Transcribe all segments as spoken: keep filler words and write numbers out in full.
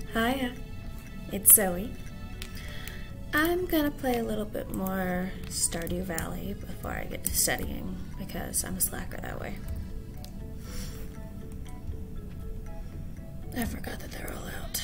Hiya, it's Zoe. I'm gonna play a little bit more Stardew Valley before I get to studying because I'm a slacker that way. I forgot that they're all out.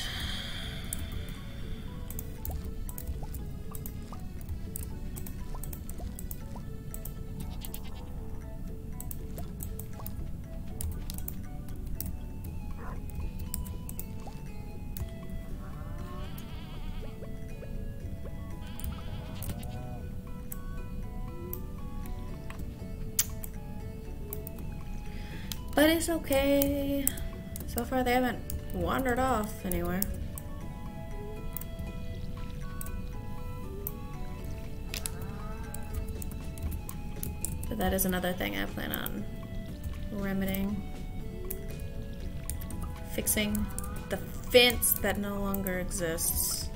But it's okay. So far they haven't wandered off anywhere. But that is another thing I plan on remedying. Fixing the fence that no longer exists.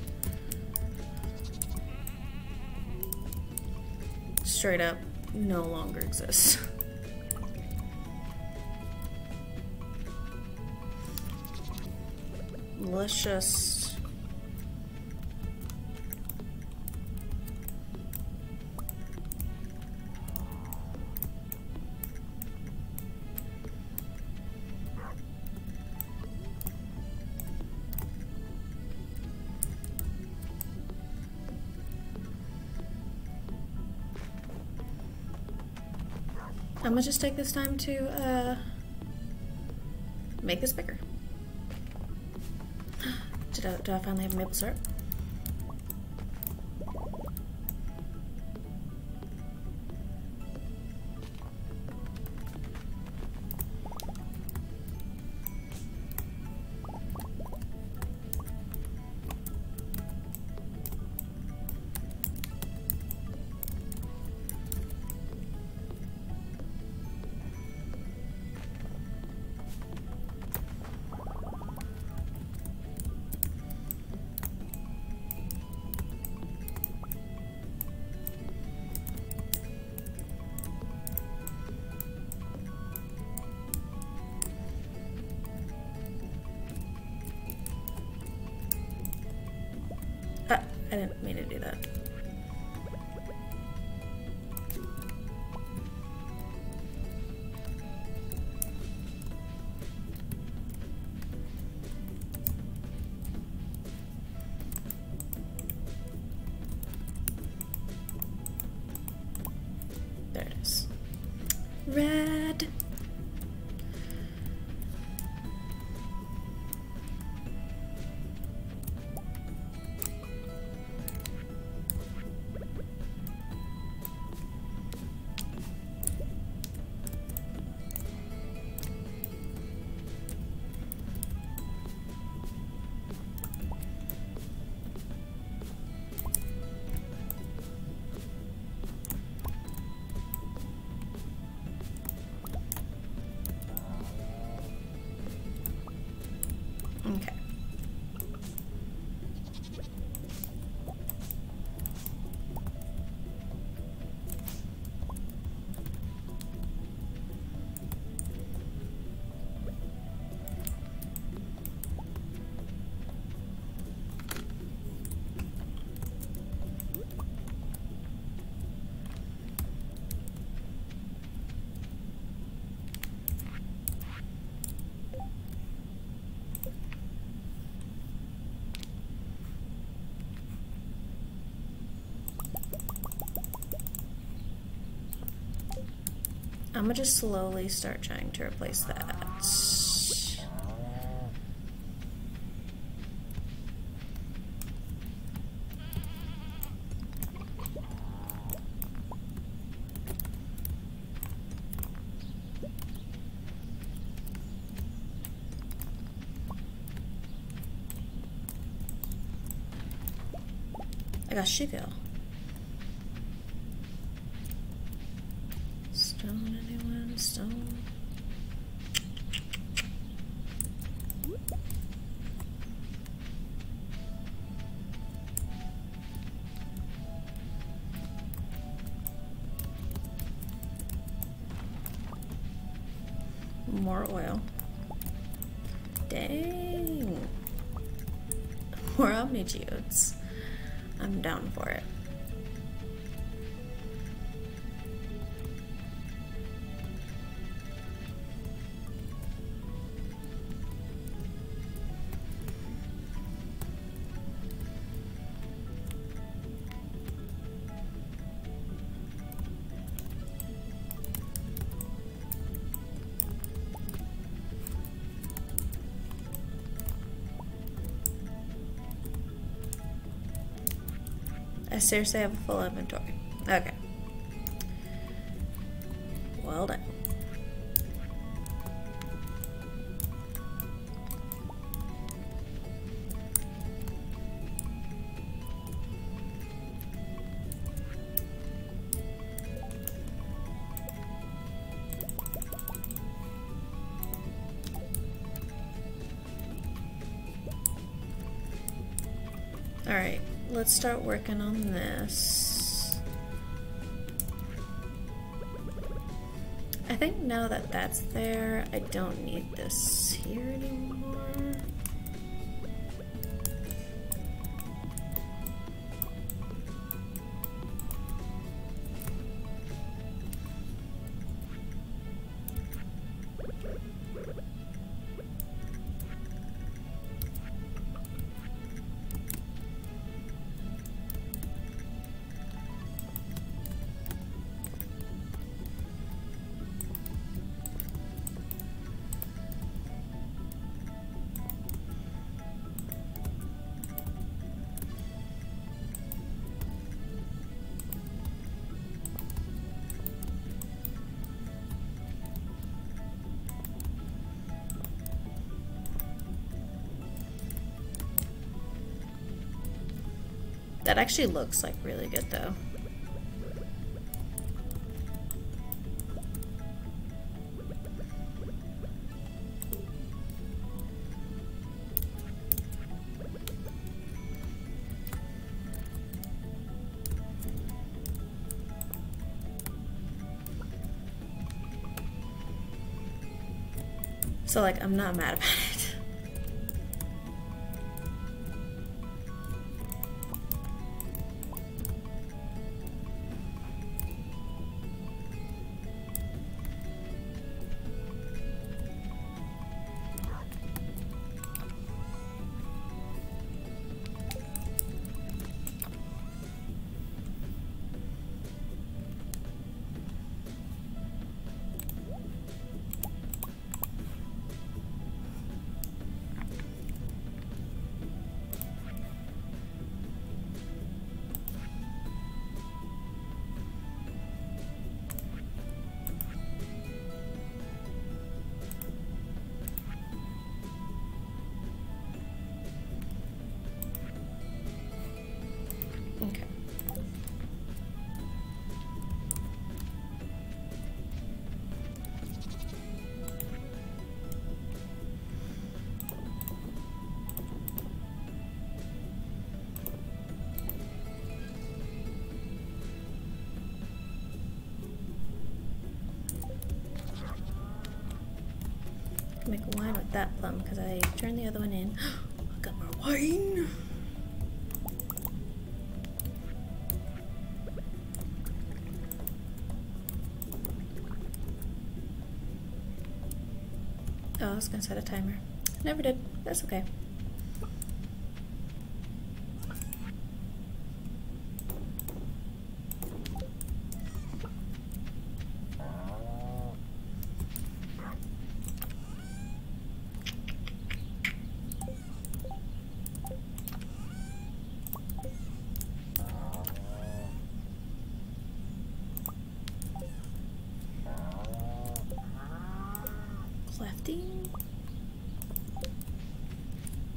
Straight up, no longer exists. Let's just... I'm gonna just take this time to uh, make this bigger. Did I, do I finally have maple syrup? Ah, I didn't mean to do that. There it is. Red. Okay. I'm gonna just slowly start trying to replace that. I got sugar. Stone, anyone? Stone? More oil. Dang. more Omnigeodes. I'm down for it. I seriously have a full inventory. Okay. Well done. All right. Let's start working on this. I think now that that's there, I don't need this here anymore. That actually looks like really good though. So like, I'm not mad about it. Okay. Make wine with that plum because I turned the other one in. I got more wine. Oh, I was gonna set a timer. Never did. That's okay. Lefty.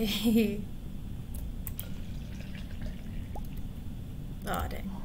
Yay! Aw, dang.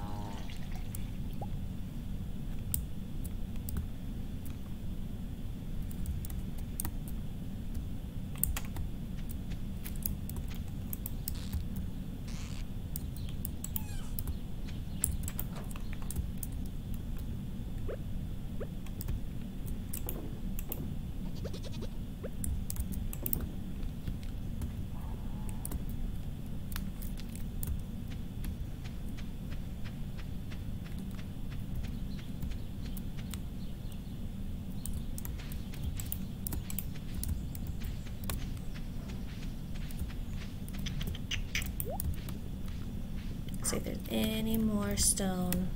See if there's any more stone.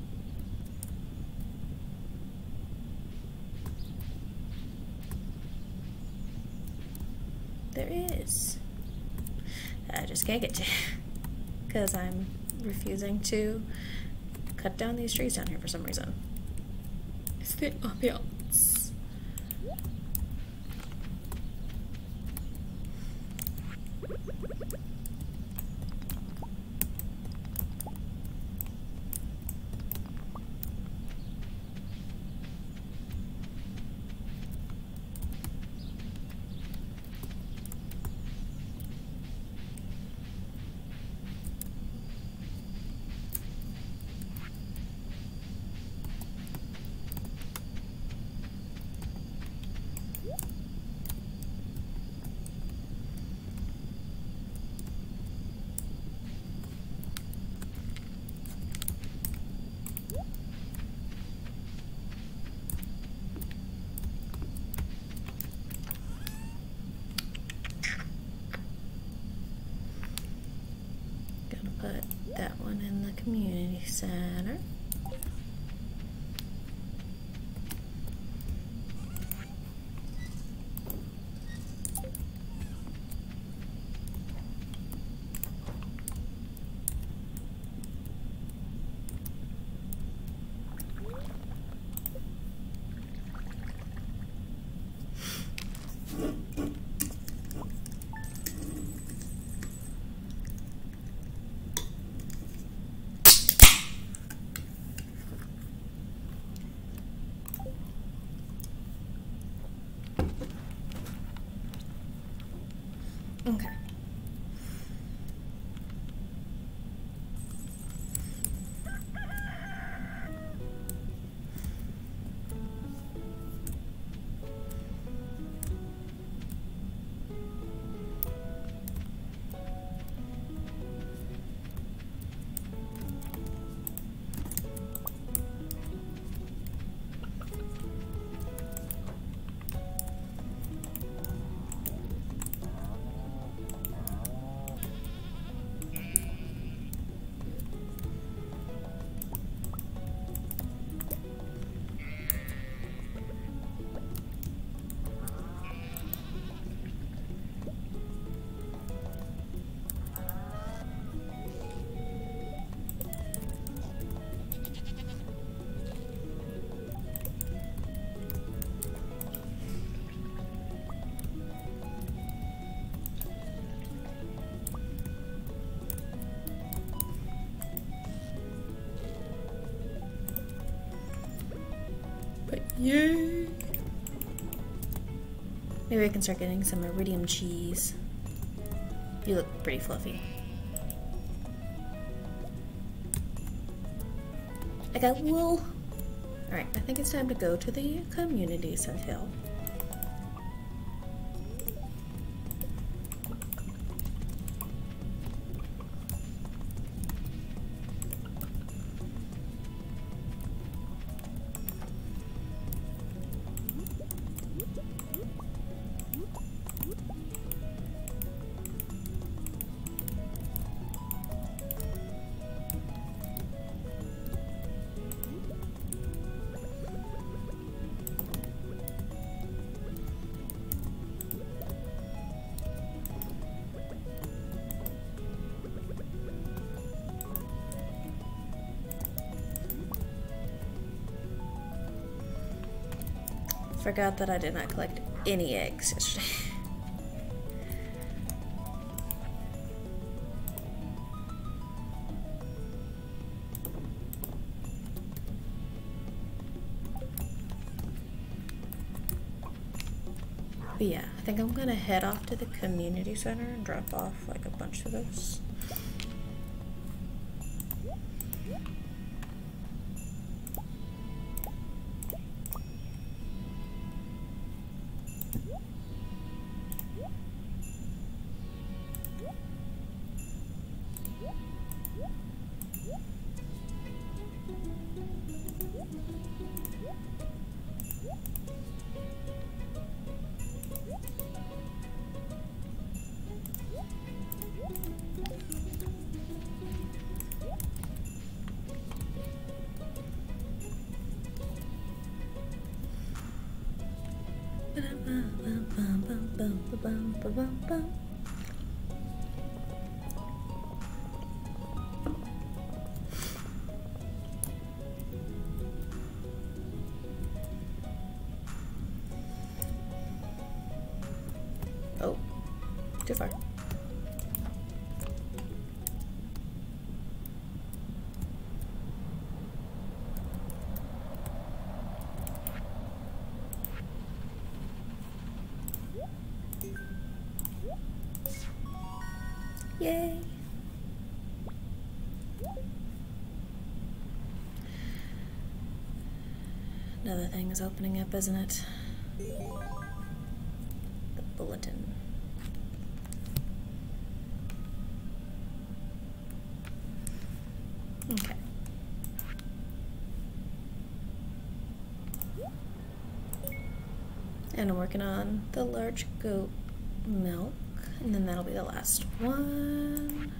There is. I just can't get to because I'm refusing to cut down these trees down here for some reason. It's the ambiance. Put that one in the community center. Okay. But yay! Maybe I can start getting some iridium cheese. You look pretty fluffy. I got wool. Alright, I think it's time to go to the community center. Forgot that I did not collect any eggs yesterday. But yeah, I think I'm gonna head off to the community center and drop off like a bunch of this. Oh, too far. Yay! Another thing is opening up, isn't it? The bulletin. Okay. And I'm working on the large goat milk, and then that'll be the last one.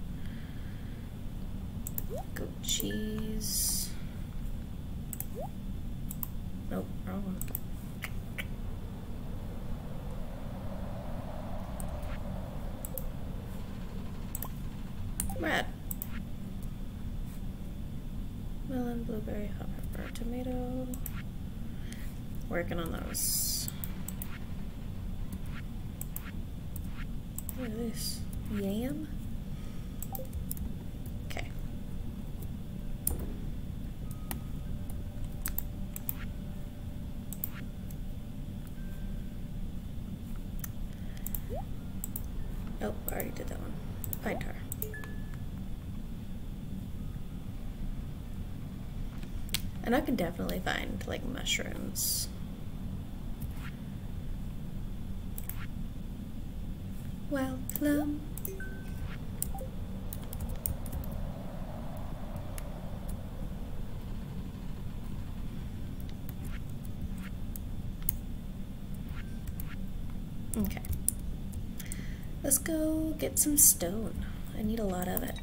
Goat cheese. Nope, wrong one. Red. Melon, blueberry, hot pepper, tomato. Working on those. What is this? Yam? Okay. Oh, I already did that one. Pine tar. And I can definitely find like mushrooms. Wild plum. Okay. Let's go get some stone. I need a lot of it.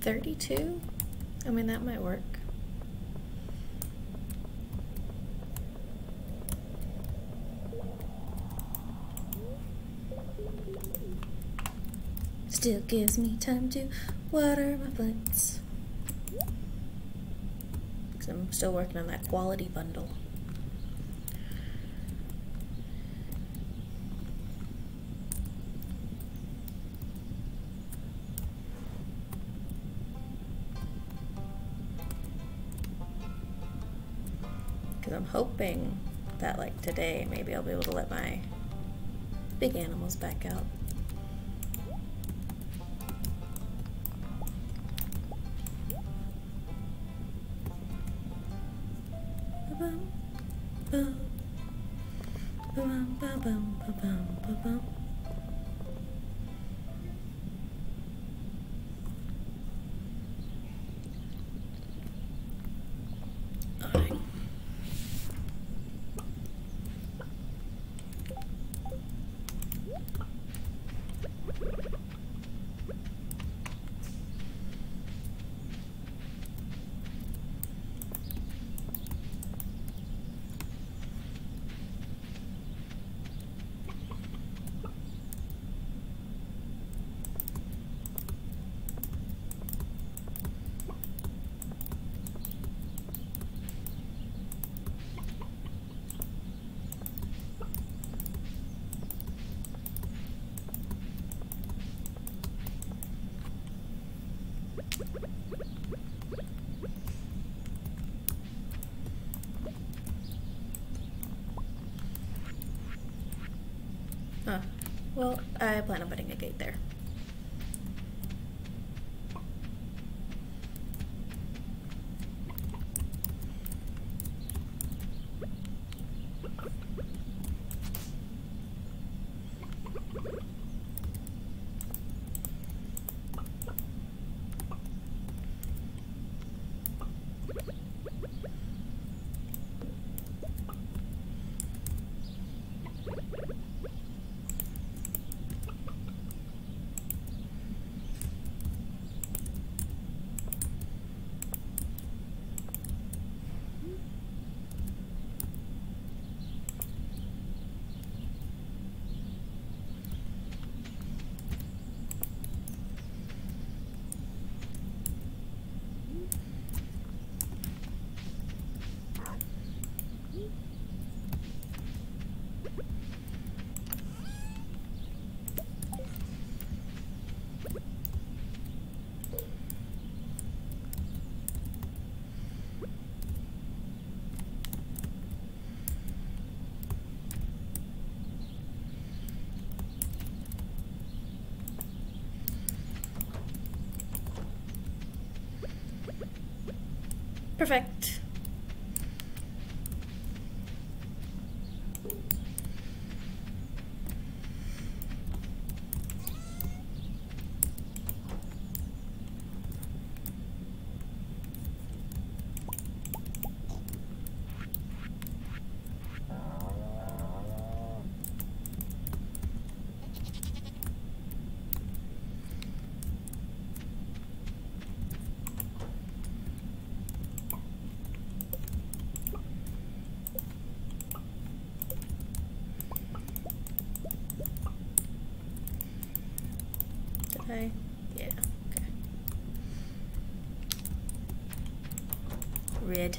thirty-two? I mean, that might work. Still gives me time to water my plants. Because I'm still working on that quality bundle. Because I'm hoping that, like, today maybe I'll be able to let my big animals back out. Huh. Well, I plan on putting a gate there. Perfect. Okay. Yeah, okay. Red.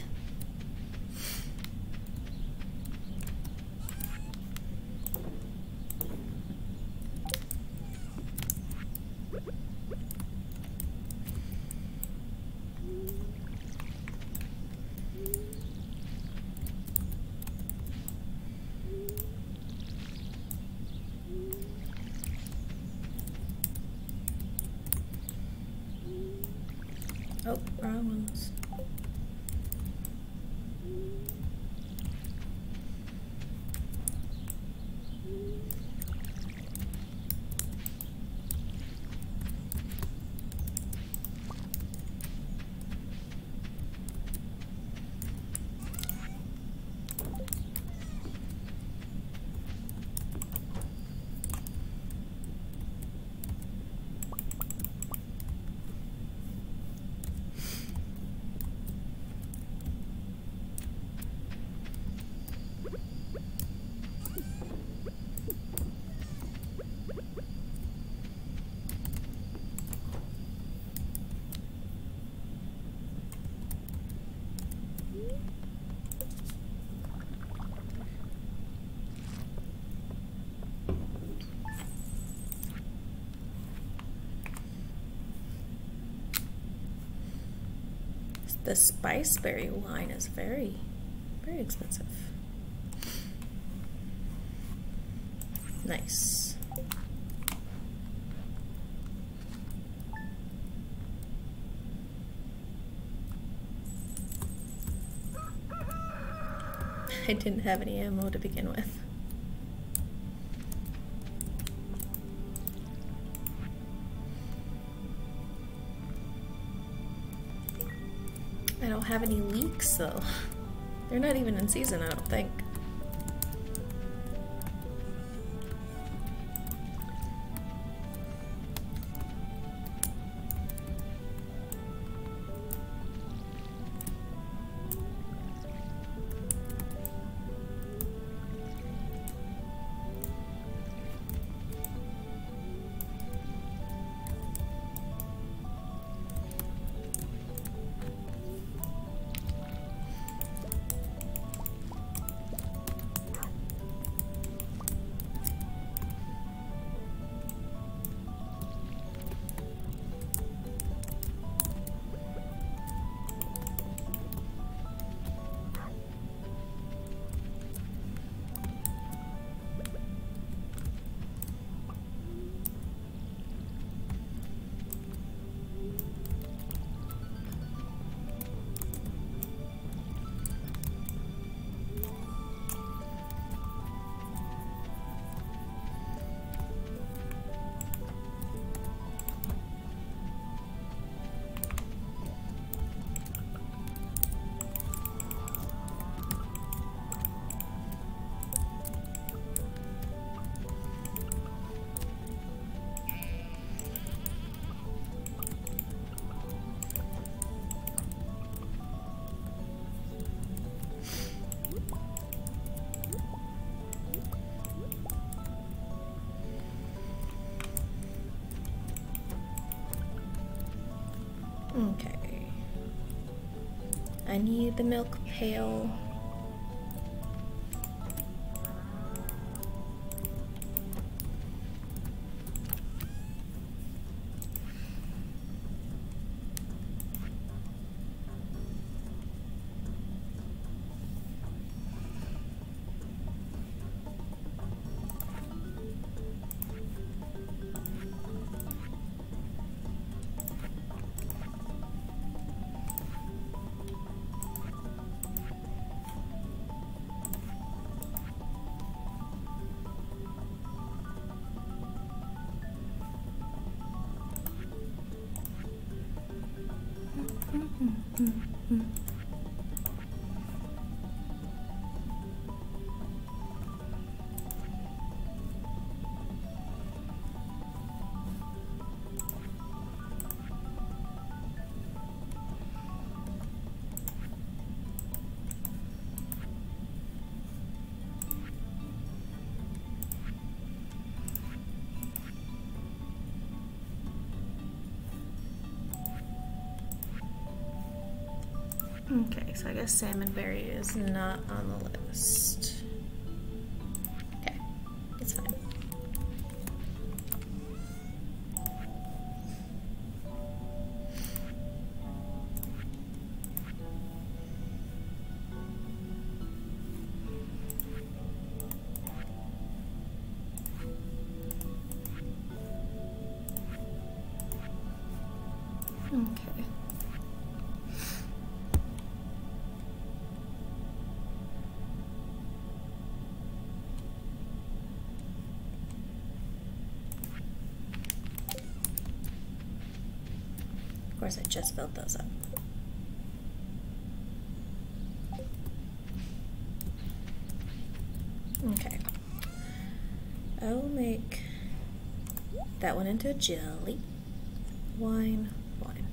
Oh, wrong ones. The spiceberry wine is very, very expensive. Nice. I didn't have any ammo to begin with. I don't have any leeks though. They're not even in season, I don't think. Okay. I need the milk pail. Okay, so I guess salmonberry is not on the list. Okay, it's fine. Okay. Of course, I just filled those up. Okay. I will make that one into jelly. Wine, wine.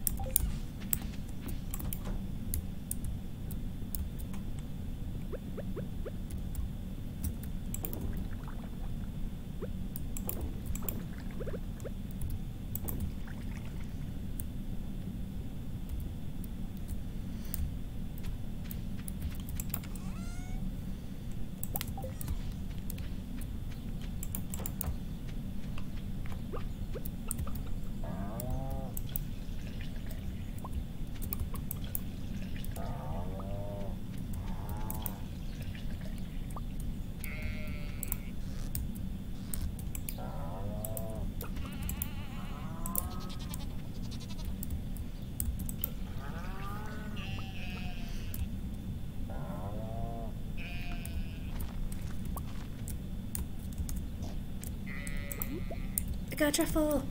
got truffle!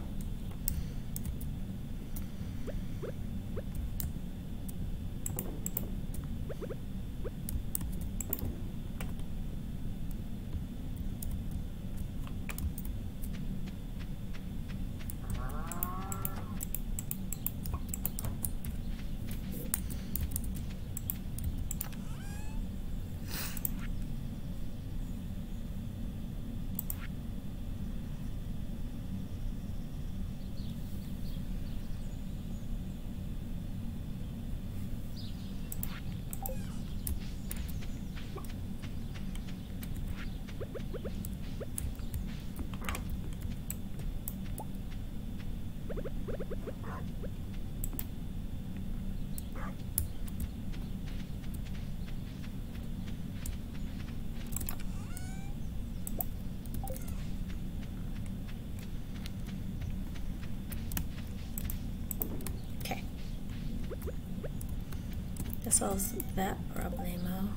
That solves that problemo.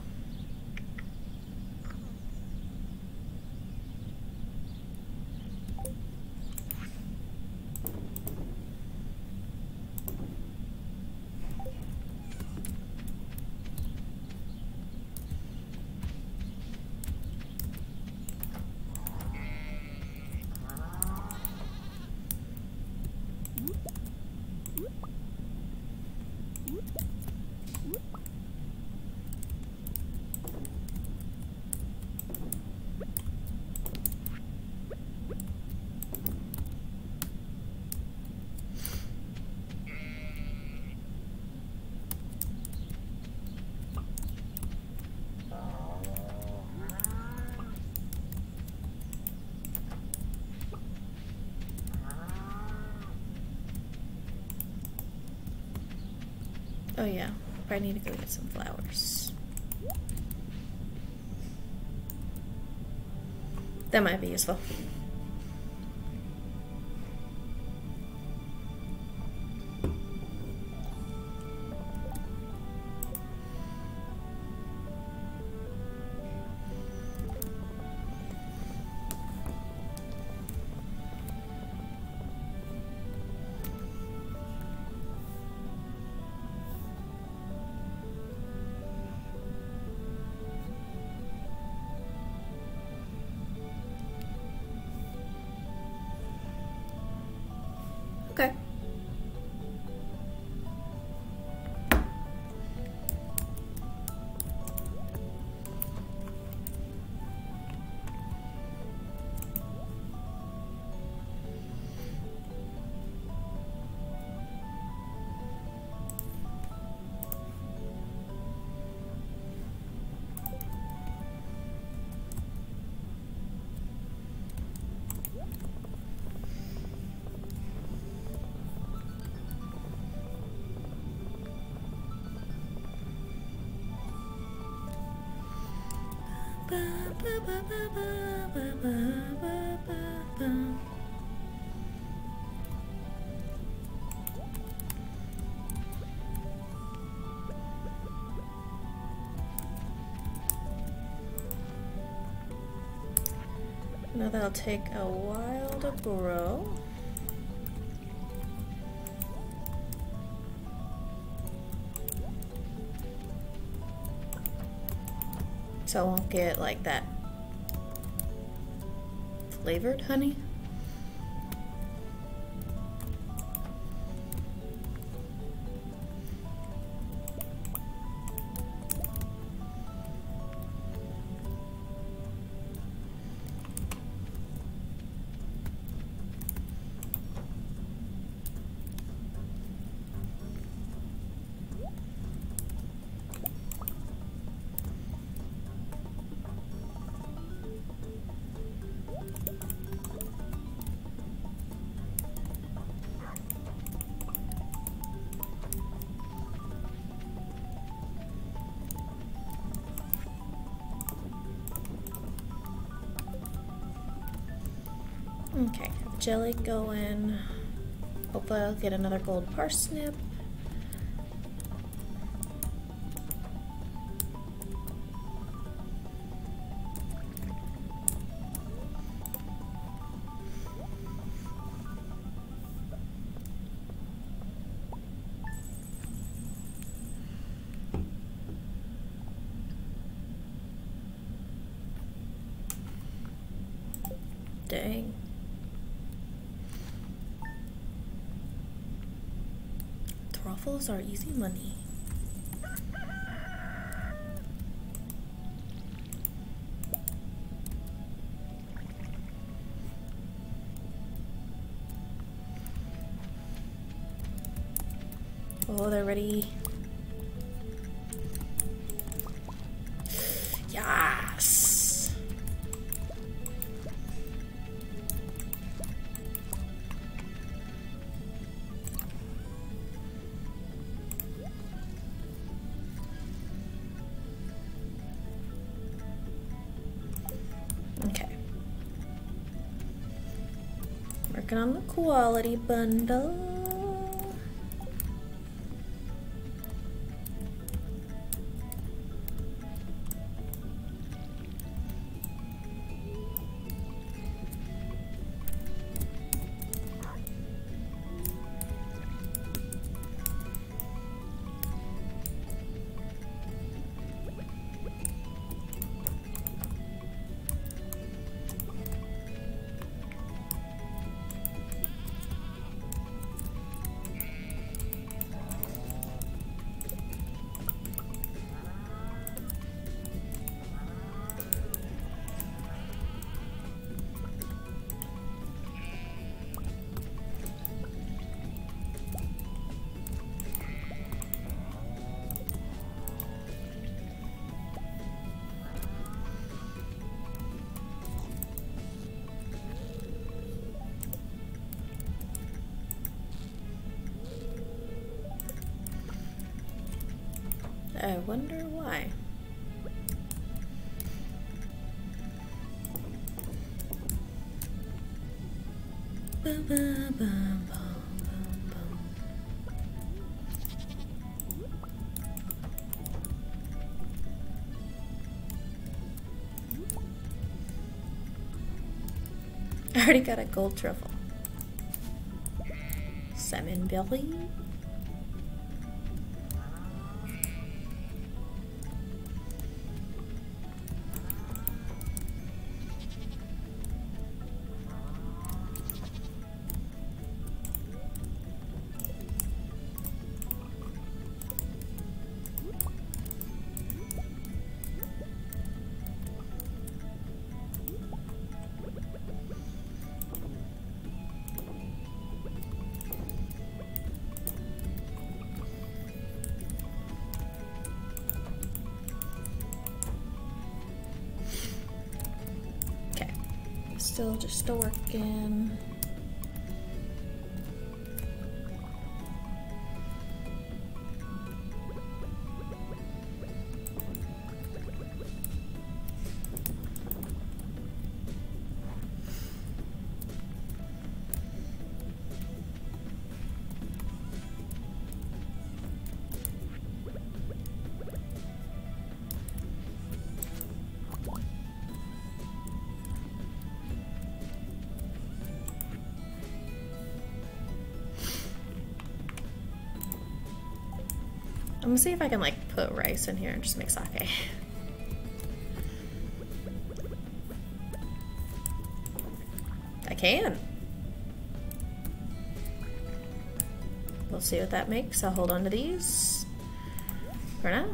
Oh yeah, I need to go get some flowers. That might be useful. Okay. Now that'll take a while to grow. So I won't get like that flavored honey. Okay, have jelly going. Hopefully I'll get another gold parsnip. waffles are easy money. Oh, they're ready. Yes. Okay. Working on the quality bundle. I wonder why. Ba, ba, ba, ba, ba, ba. I already got a gold truffle. Salmon belly. Still just still working. I'm gonna see if I can like put rice in here and just make sake. I can. We'll see what that makes. I'll hold on to these for now.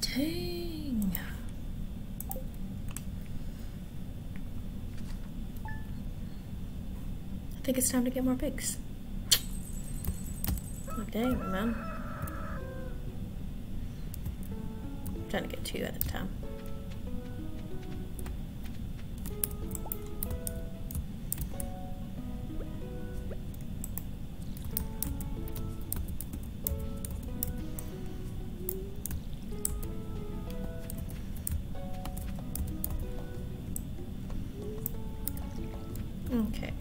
Dang. I think it's time to get more pigs. Oh, dang, man. I'm trying to get two at a time. Okay.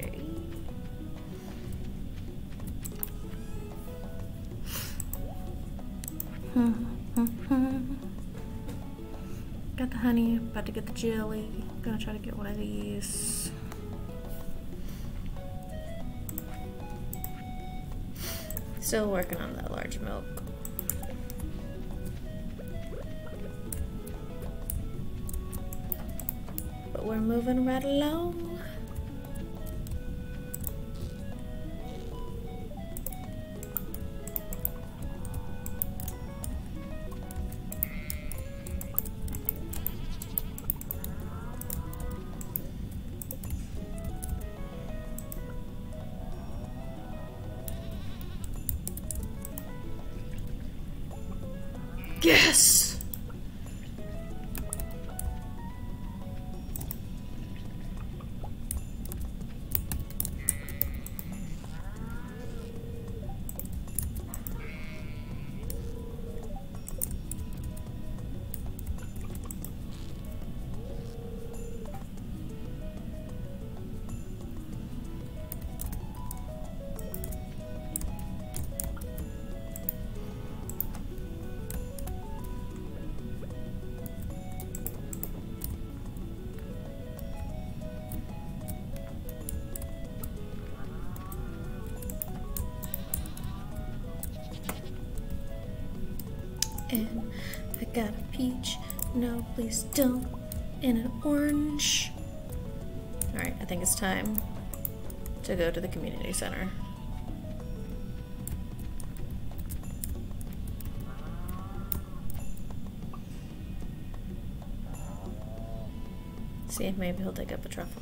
Got the honey, about to get the jelly. Gonna try to get one of these. Still working on that large milk. But we're moving right along. Yes! And I got a peach, no please don't, and an orange. Alright, I think it's time to go to the community center. See if maybe he'll dig up a truffle.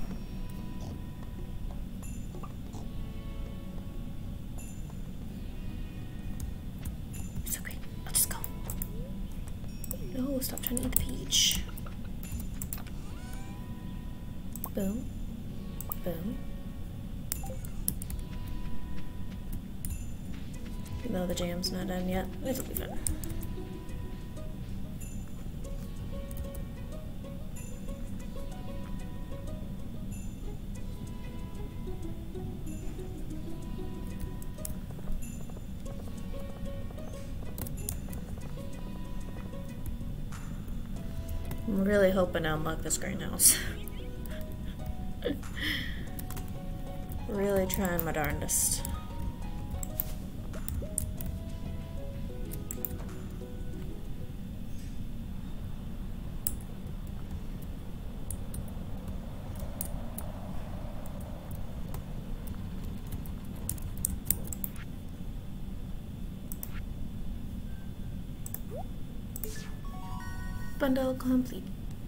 No, stop trying to eat the peach. Boom. Boom. Even though the jam's not done yet, it'll be fun. I'm really hoping to unlock this greenhouse. Really trying my darndest. Bundle complete.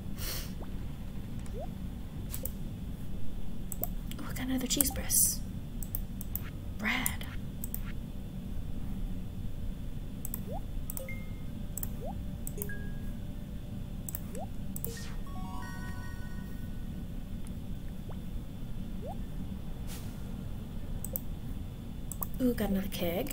Oh, I got another cheese press. Brad. Ooh, got another keg.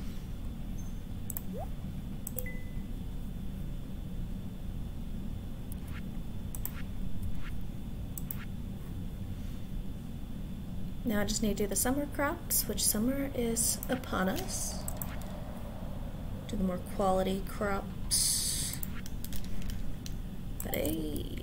Now I just need to do the summer crops, which summer is upon us. Do the more quality crops. But hey.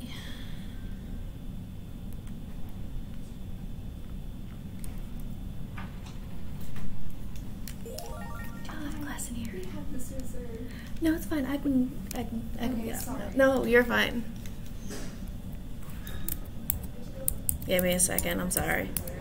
I'll have a glass in here. No, it's fine. I can. I can. I can. Okay, Yeah. sorry. No, you're fine. Give me a second. I'm sorry.